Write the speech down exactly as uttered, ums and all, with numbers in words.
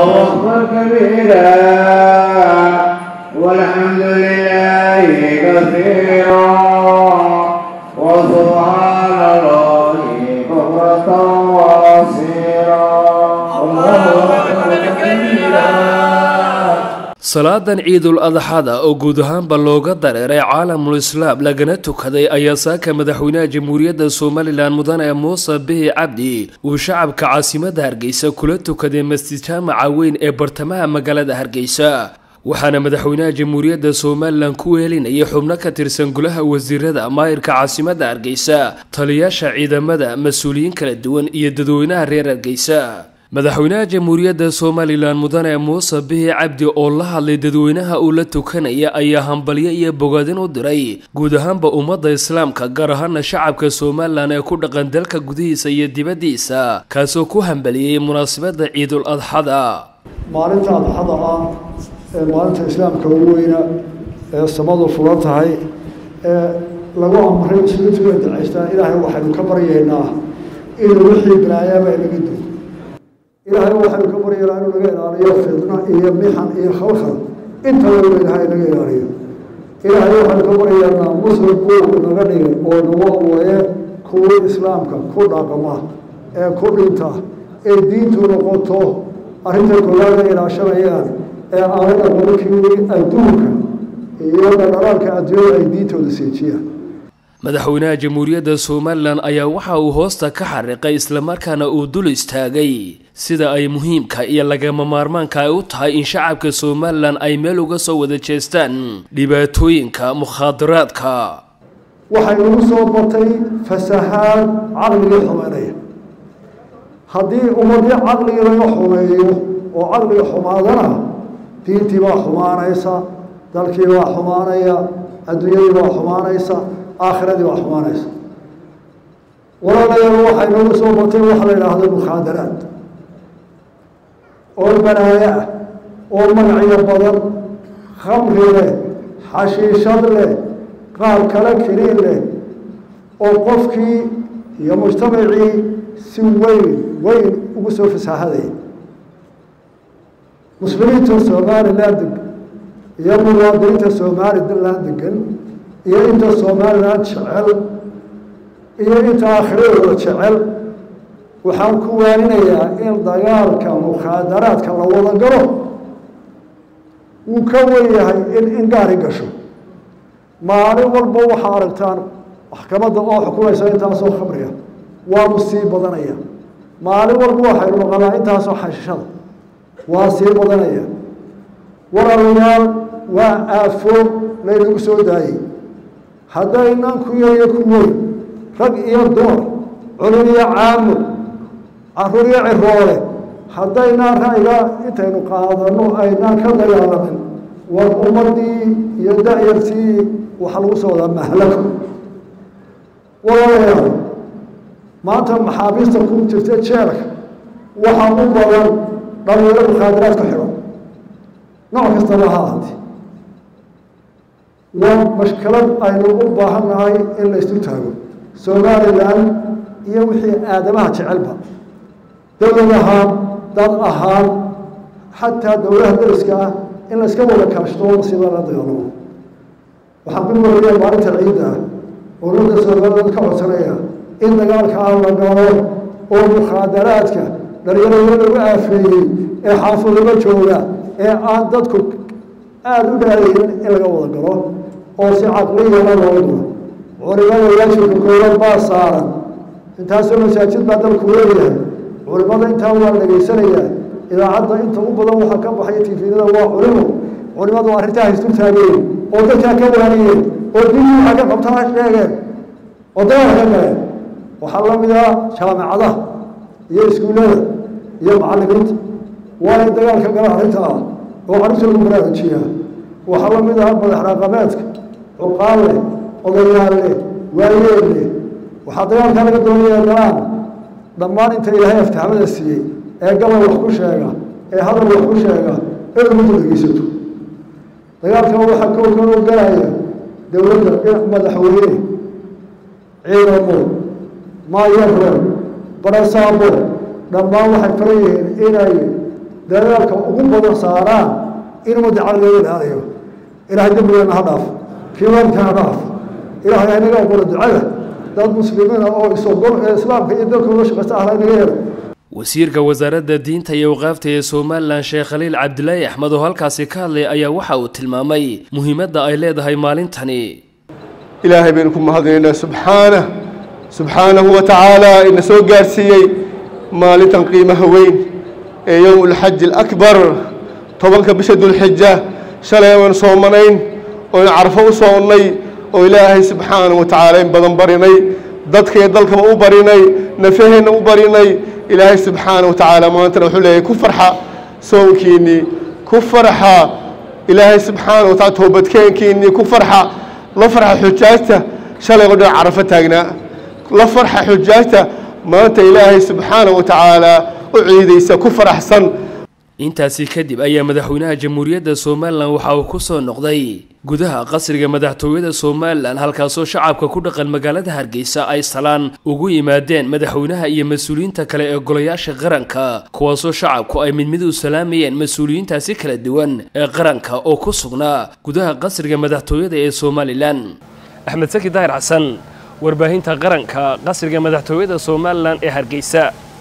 أكبر كبيرا والحمد لله كثيرا وسبحان الله بكرة وأصيلا الله أكبر كبيرا. salaadan ciidul adxada oo guud ahaanba looga dareeray caalamul islaam lagana tukaday ayaa saaka madaxweynaha jamhuuriyadda somalilan mudane muuse bihi cabdi uu shacabka caasimadda hargeysa kula tukaday masjid jaamaca weyn ee bartamaha magaalada hargeysa waxaana madaxweynaha jamhuuriyadda somalilan ku weelinayay xubno ka tirsan golaha wasiirada maayirka caasimadda hargeysa taliyaasha ciidamada mas-uuliyiin kala duwan iyo dadweynaha reer hargeysa. madaxweynaha jamhuuriyadda somalilan mudane muuse bihi cabdi oo la hadlay dadweynaha uu la tukanaya ayaa hambalyo iyo bogaadin u diray guud ahaanba ummadda islaamka gaar ahaana shacabka somalilan ee ku dhaqan dalka gudihiisa iyo dibaddiisa kaasoo ku hambaliyey munaasabadda ciidul adxada. maalinta adxada ah ee maalinta islaamka ugu weyna ee samadu furan tahay ee lagu amray muslimiintu inay ducaystaan ilaahay waxaynu ka baryaynaa inuu wixii balaayaaba inaga duwo ilaahay waxaynu ka baryaynaa inuu naga ilaaliyo fitna iyo mixan iyo khalkhal intaba inuu ilaahay naga ilaaliyo ilaahay waxaynu ka baryaynaa muslim kuu naga dhigay oo nagu awooye kuwii islaamka ku dhaqama ee ku dhinta ee diintu noqoto arrinta koowaada ilaashanayaan ee aanay aqonkii adduunka iyo dhaqaalka adduunyada ay diintooda siijiyaan. madaxweynaha jamhuuriyadda somalilan ayaa waxa uu hoosta ka xariiqay islamarkaana uu dul istaagay sida ay muhiimka iyo lagama maarmaanka ay u tahay in shacabka somalilan ay meel uga soo wada jeestaan dhibaatooyinka mukhaadaraadka. waxay nagu soo batay fasahaad caqligii xumeynaya haddii ummadii caqligii laga xumeeyo oo caqliga xumaadana diintii baa xumaanaysa dalkii baa xumaanaya adduunyadii baa xumaanaysa aakhiradii baa xumaanaysa. walaalayaal waxay nagu soo batay waxa la yidhaahdo mukhaadaraad oo balaayo ah oo magacyo badan khamri leh xashiishad leh qaar kale keliin leh oo qofkii iyo mujtamacii si weyn weyn ugu soo fasaahadaya. muslimiinta somalilan degan iyo muwaadiniinta somalilan degan iyo inta somalilan jecel iyo inta aakhiradooda jecel waxaan ku waarinayaa in dagaalka mukhaadaraadka la wada galo wuu ka wen yahay in in gaari gasho. maalin walba waxaa aragtaan maxkamadda oo xukumaysa intaasoo khamriga waanu sii badanaya maalin walba waxaynu noqonaa intaasoo xashishada waa sii badanaya. walaalayaal waa aafoog laynagu soo daayey haddaynan ku yariyo ku weyn rag iyo dumar culum iyo caamo caruur iyo ciroole haddaynaan ra'yiga intaynu qaadano aynaan ka dagaalamin war ummadii iyo da-yartii waxaa lagu soo wadaa mahlaka. walaalayaal maanta maxaabiista ku jirta jeelka waxaa u badan dhalinyaro mukhaadaraad ku xidhan nooc kastaba ha ahaatee. waa mashkalad aynu u baahan nahay in la isu taago somalilan iyo wixii aadamaha jecelba dowlad ahaan dad ahaan xataa dowlaha dariska ah in la iska wada kaashto sida la dagaalamo. waxaan ku waraya maalinta ciidda ah oo ummadda somaliland ka codsanaya in dagaalkaa la galo oo mukhaadaraadka dhalinyarada lagu aafeeyey ee xaafadaba jooga ee aan dadku aada u dhaadaynin in laga wada galo oo si caqliyana loo dulo. culimada waajibka koowaad baa saaran intaasoo masaajid baa dalku leeyahay culimada intaa waa dhageysanayaa idaacadda inta u badan waxaa ka baxaya tifiyada waa culimo culimadu arrintaa haystul taageen oo dadkaa ka waaniyeen oo diintii waxaa ka qabtaa sheegeen oo dagaal ka galeen. waxaa la mid ah jaamacadaha iyo iskuullada iyo macallimiinta waa in dagaalka gala arrintaa oo carruurta lagu baraarujiyaa. waxaa la mid ah madax dhaqameedka cuqaal leh odayaal leh waayeel leh waxaa dagaalkaa laga doonaya galaan dhammaan inta ilaahay aftahamada siiyey ee gabal wax ku sheega ee hadal wax ku sheega ee ummadda dhegeysato. dagaalkan waxaa kowkan u galaya dowladda madaxweyne ciidamo maayaro barasaabo dhammaan waxay faran yihiin inay dadaalka ugu badan saaraan in ummadda caqligeeda ilaaliyo ilaahay dembigeena ha dhaaf kii waalidkana ha dhaaf ilaahay inaga aqbalo ducada dad muslimiina oo isogol ee islaamka iyo dalka uga shaqaysta ahla inaga helo wasiirka wasaaradda diinta iyo waqaafta ee Soomaaliland Sheekh Khaliil Cabdilaahi Axmed oo halkaasi ka hadlay ayaa waxa uu tilmaamay muhiimadda ay leedahay maalintani ilaahay baan ku mahadinaynaa subxaanahu subxaanahu wa ta'ala in soo gaarsiiyay maalintan qiimaha weyn ee yawmul hajj al-akbar tobanka bisha dulxijja shalay waan soomanayn oo carfo u soonnay oo ilaahay subxaanahu wa ta'ala in badan barinay dadka dalka u barinay nafaheena u barinay ilaahay subxaanahu wa ta'ala maanta wuxuu leeyahay ku farxa soonkiini ku farxa ilaahay subxaanahu wa ta'ala toobadkeenkiini ku farxa la farxa xujaajta shalay oo dhan carfo taagnaa la farxa xujaajta maanta ilaahay subxaanahu wa ta'ala u ciidaysa ku faraxsan intaasi kadib ayaa madaxweynaha jamhuuriyadda Soomaaliland waxa uu ku soo noqday gudaha qasriga madaxtooyada Soomaaliland halkaas oo shacabka ku dhaqan magaalada Hargeysa ay salaan ugu yimaadeen madaxweynaha iyo mas'uuliyiinta kale ee golayaasha qaranka kuwaas oo shacabku ay mid mid u salaamayeen mas'uuliyiintaasi kala duwan ee qaranka oo ku sugnaa gudaha qasriga madaxtooyada ee Soomaaliland Axmed Saki Daahir Xasan warbaahinta qaranka qasriga madaxtooyada Soomaaliland ee Hargeysa.